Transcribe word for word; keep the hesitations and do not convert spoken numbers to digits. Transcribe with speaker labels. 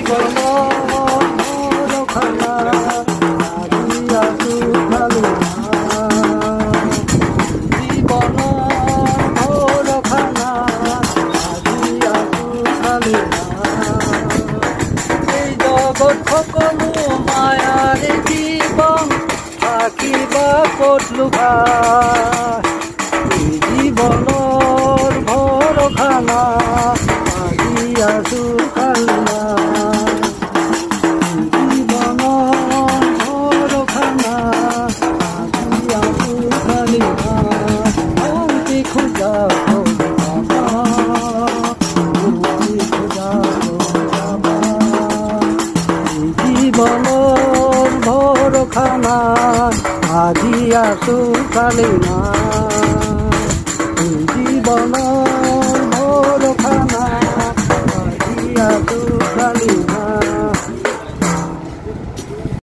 Speaker 1: সকলো মায়াৰে জীৱন থাকিবা ক'ত লুকাই জীৱনৰ ভৰসা নাই আজি আছো কালি নাই জীৱনৰ ভৰসা নাই আজি আছো কালি নাই শান্তি খোজা জীৱনৰ ভৰসা নাই আজি আছো কালি নাই জীৱনৰ ভৰসা নাই আজি আছো কালি